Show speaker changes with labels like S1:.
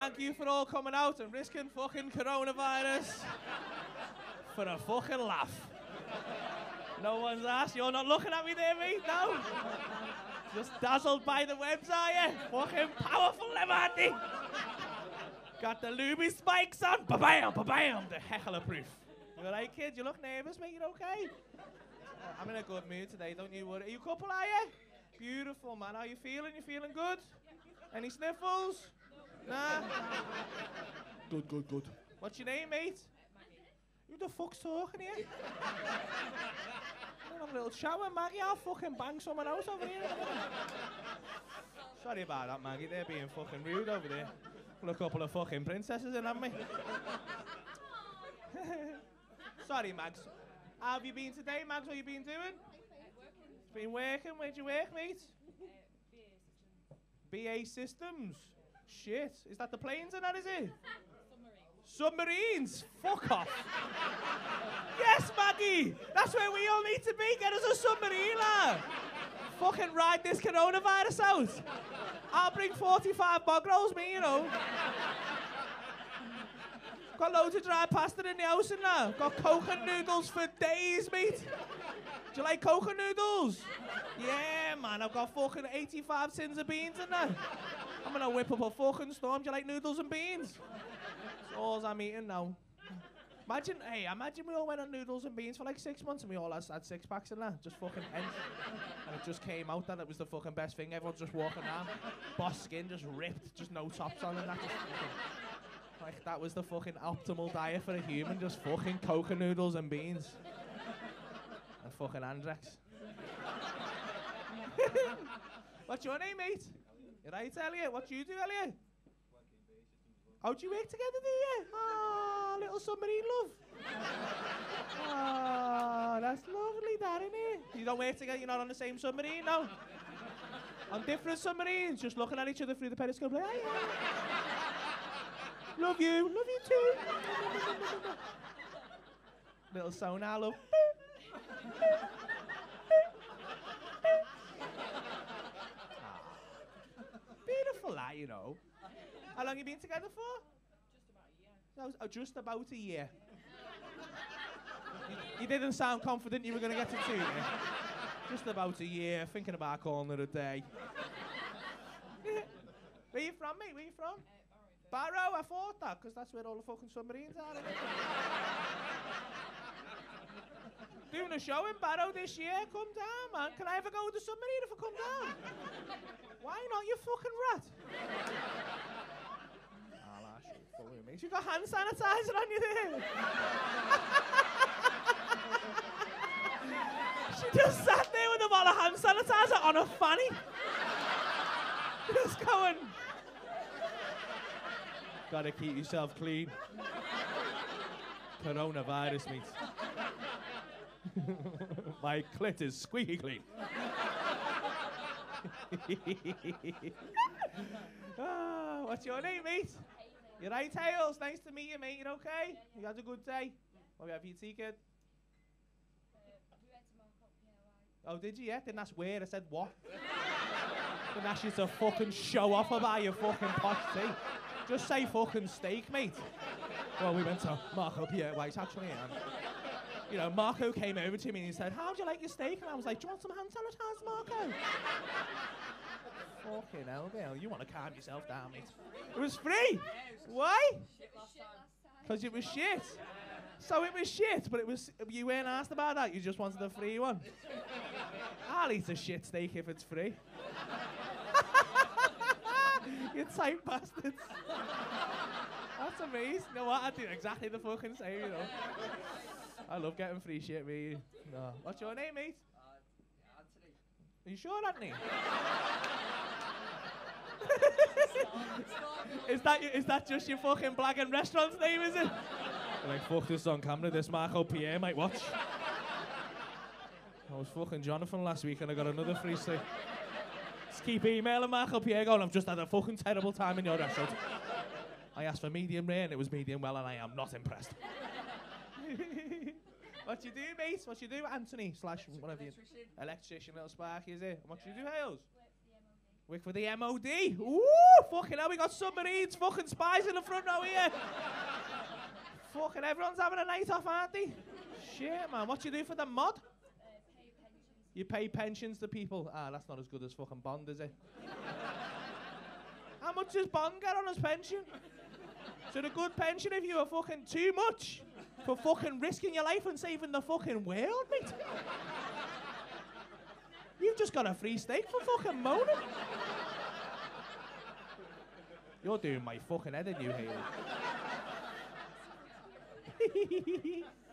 S1: Thank you for all coming out and risking fucking coronavirus for a fucking laugh. No one's asked. You're not looking at me there, mate? No? Just dazzled by the webs, are you? Fucking powerful, them, aren't they? Got the Luby spikes on. Ba-bam, ba-bam. The heckler proof. You alright, kid? You look nervous, mate? You okay? I'm in a good mood today, don't you worry. Are you a couple, are you? Beautiful, man. How you feeling? You feeling good? Any sniffles? Nah? Good, good, good. What's your name, mate? Who the fuck's talking here? Have a little chat with Maggie. I'll fucking bang someone else over here. Sorry about that, Maggie. They're being fucking rude over there. Got a couple of fucking princesses in, haven't we? Sorry, Mags. How have you been today, Mags? What have you been doing? Been working? Where'd you work, mate? BA Systems. Shit. Is that the planes and that, is it? Submarines? Fuck off. Yes, Maggie! That's where we all need to be. Get us a submarine, lad. Fucking ride this coronavirus out. I'll bring 45 bog rolls, me, you know. Got loads of dry pasta in the house and that. Got coconut noodles for days, mate. Do you like coconut noodles? Yeah, man. I've got fucking 85 tins of beans in there. I'm gonna whip up a fucking storm. Do you like noodles and beans? That's all I'm eating now. Imagine we all went on noodles and beans for like 6 months and we all had six packs in there. Just fucking hench. And it just came out that it was the fucking best thing. Everyone's just walking around. Boss skin just ripped, just no tops on and that. Like that was the fucking optimal diet for a human. Just fucking coconut noodles and beans. And fucking Andrex. What's your name, mate? You right, Elliot? What do you do, Elliot? How do you work together, do you? Ah, little submarine love. Ah, that's lovely, that, isn't it? You don't work together, you're not on the same submarine, no? On different submarines, just looking at each other through the periscope like, hey, love you too. Little sonar, love. Beautiful, that, you know. How long you been together for?
S2: Just about a year.
S1: Just about a year. You didn't sound confident you were going to get to 2 years. Just about a year, thinking about calling it a day. Where you from, mate? Where you from? Barrow, I thought that, because that's where all the fucking submarines are. Doing a show in Barrow this year, come down, man. Can I ever go with the submarine if I come down? Why not, you fucking rat? I'll ask you, mate. You got hand sanitizer on you there? She just sat there with a bottle of hand sanitizer on a fanny. Just going. Gotta keep yourself clean. Coronavirus, mate. My clit is squeaky clean. What's your name, mate? You're right, Hales. Nice to meet you, mate. You okay? You had a good day? What have you had for your tea, kid?
S2: We went to Marco PLI.
S1: Oh, did you? Yeah? Didn't ask where. I said what? Didn't ask you to fucking show off about your fucking posh tea. Just say fucking steak, mate. Well, we went to Marco PLI's actually, and you know, Marco came over to me and he said, "How do you like your steak?" And I was like, "Do you want some hand sanitizer, Marco?" Fucking hell, girl. You want to calm yourself down, mate. It was free. Why? Because it was shit. So it was shit, but it was. You weren't asked about that. You just wanted a free one. I'll eat a shit steak if it's free. You tight bastards. That's amazing. You know what? I do exactly the fucking same, you know. I love getting free shit, me. No. What's your name, mate?
S3: Anthony.
S1: Are you sure, Anthony? Is that just your fucking blagging restaurant's name, is it? You're like, fuck this on camera, this Marco Pierre, mate, watch. I was fucking Jonathan last week and I got another free steak. Just keep emailing Marco Pierre going, I've just had a fucking terrible time in your restaurant. I asked for medium rare and it was medium well and I am not impressed. What you do, mate? What you do, Anthony / whatever you... Electrician, little Sparky, is it? And what you do, Hales? Work for the MOD. Ooh, fucking hell, we got submarines, fucking spies in the front row here. Fucking everyone's having a night off, aren't they? Shit, man. What you do for the mod?
S2: Pay pensions.
S1: You pay pensions to people. Ah, that's not as good as fucking Bond, is it? How much does Bond get on his pension? Is it a good pension if you were fucking too much for fucking risking your life and saving the fucking world, mate? You've just got a free steak for fucking moaning. You're doing my fucking head in, you Haley.